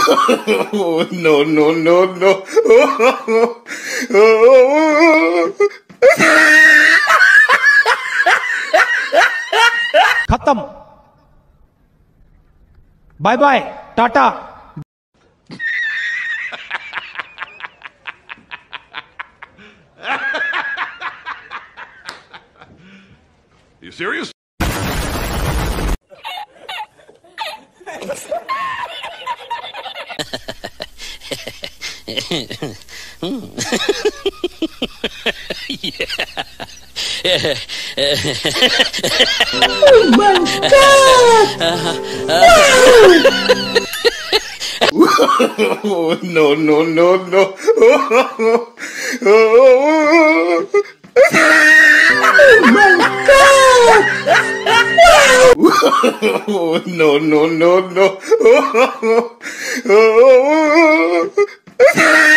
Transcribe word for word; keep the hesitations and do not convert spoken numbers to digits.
Oh, no, no, no, no. खत्म bye bye tata You serious? Oh my God! Oh, no, no, no, no. Oh my God! Oh, no, no, no, no.